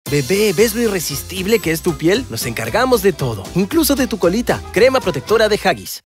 Bebé, ¿ves lo irresistible que es tu piel? Nos encargamos de todo, incluso de tu colita. Crema protectora de Huggies.